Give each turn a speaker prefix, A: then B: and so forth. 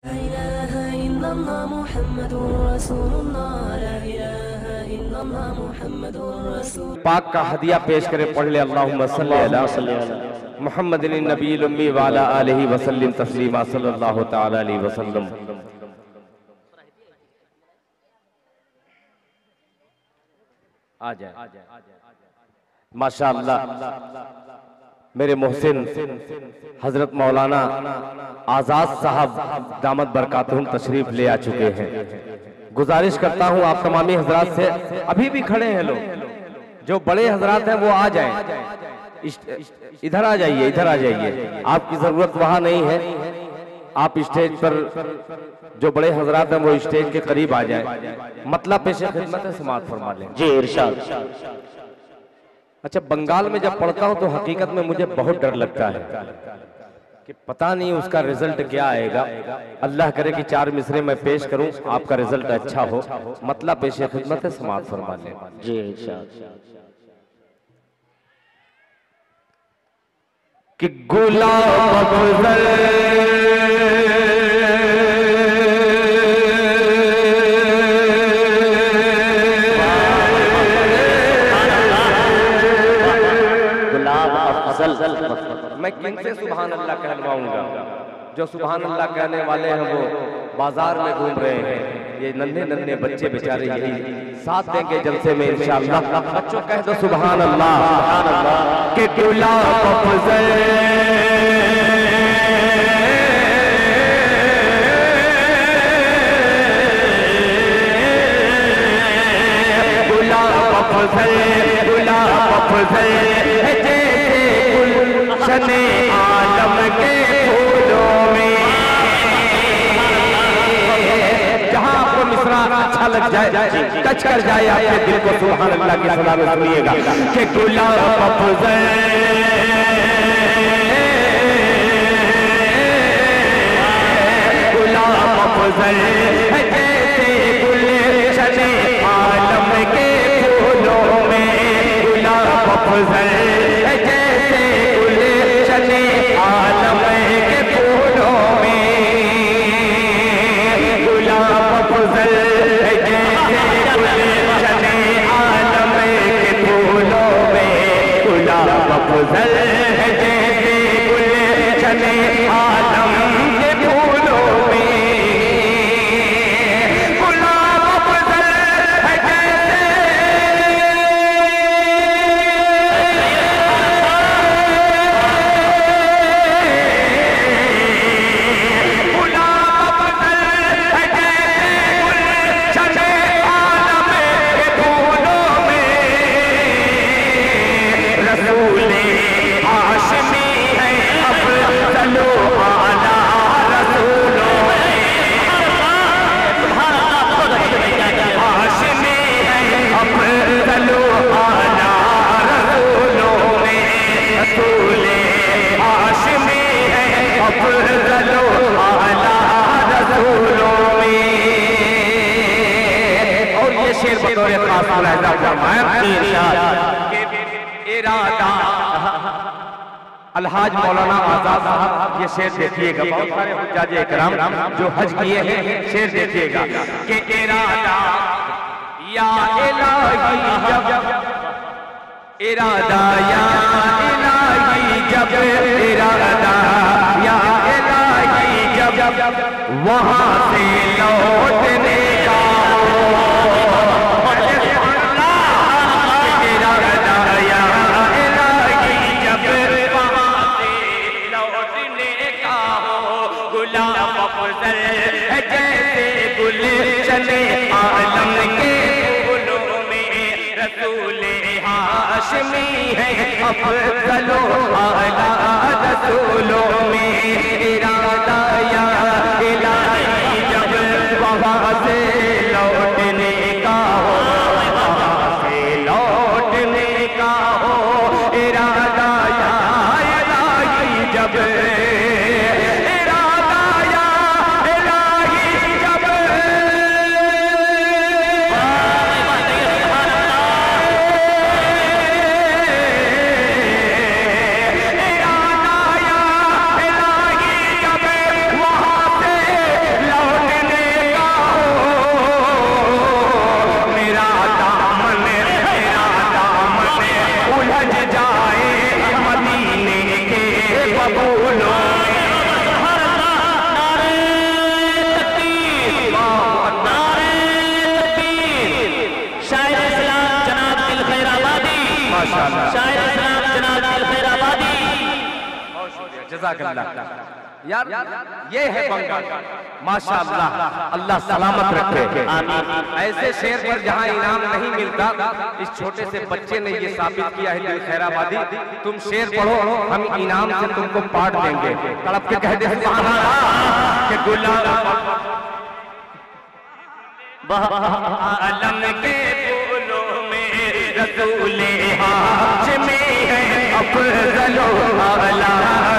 A: पाक का हदिया पेश करे, पढ़ ले अल्लाहुम्मा सल्ली अला मुहम्मदिन नबील उम्मी व अला आलिहि वसल्लम तस्लीमा सल्लल्लाहु तआला अलैहि वसल्लम। आ जाए माशाअल्लाह। मेरे मोहसिन हजरत मौलाना आजाद साहब दामद बरकातहुम तशरीफ ले आ चुके हैं। गुजारिश करता हूं आप तमामी हजरात से, अभी भी खड़े हैं लोग, जो बड़े हजरात हैं वो आ जाएं, इधर आ जाइए, इधर आ जाइए। आपकी जरूरत वहां नहीं है, आप स्टेज पर, जो बड़े हजरात हैं वो स्टेज के करीब आ जाएं। मतलब पेशे खिदमत है, समाअत फरमा लें।
B: जी इरशाद।
A: अच्छा, बंगाल में जब पढ़ता हूं तो हकीकत में मुझे बहुत डर लगता है कि पता नहीं उसका रिजल्ट क्या आएगा। अल्लाह करे कि 4 मिसरे मैं पेश करूं, आपका रिजल्ट अच्छा हो। मतलब पेशे खिदमत है, समाअत फरमा लें।
B: जी इरशाद।
A: कि गुलाब मैं किनसे सुभान अल्लाह कहलवाऊंगा? जो सुभान अल्लाह कहने वाले हैं वो बाजार में घूम रहे हैं। ये नन्हे नन्हे बच्चे बेचारे यही साथ देंगे जलसे में इंशाअल्लाह। बच्चों कह दो सुभान अल्लाह, सुभान अल्लाह। के गुलाब अफजल गुलाब अफजल गुलाब अफजल शने आलम के फूलों में। जहां आपको मिसरा अच्छा लग जाए, टच कर जाए आपके दिल को, सुभान अल्लाह की सलाम सुनिएगा कि गुलाब अफजल गुलाब अफजल जैसे गुल शने आलम के फूलों में। गुलाब अफजल आलम के फूलों में। गुलाब अफजल जैसे गुल शने आलम के फूलों में। गुलाब अफजल जैसे गुल शने आलम के फूलों में। गुलाब अफजल अलहाज मौलाना आजाद साहब, ये शेर देखिएगा। बहुत सारे हुज्जाज इकराम जो हज किए हैं, शेर देखिएगा कि इरादा या इलाही जब इरादा या इलाही जब इरादा या इलाही जब वहां से लौटने का जैसे गुल चले आलम के फूलों में। रसूल हाशमी है अफजलो आला रसूलों में। इरादा या इलाही जब वहां से लौटने का हो, वहां से लौटने का हो। इरादा या इलाही जब वहां से जज़ाकल्लाह। यार ये है बंगाल, माशाअल्लाह, अल्लाह सलामत रखे। ऐसे शेर पर जहाँ इनाम नहीं मिलता, इस छोटे से बच्चे ने ये साबित किया है दिल खैराबादी। तुम शेर पढ़ो, हम इनाम से तुमको पाठ देंगे। तड़प के कह दे सुभान अल्लाह के गुलाम आलम के फूलों में रसूले हाशमी है अफजलो आला।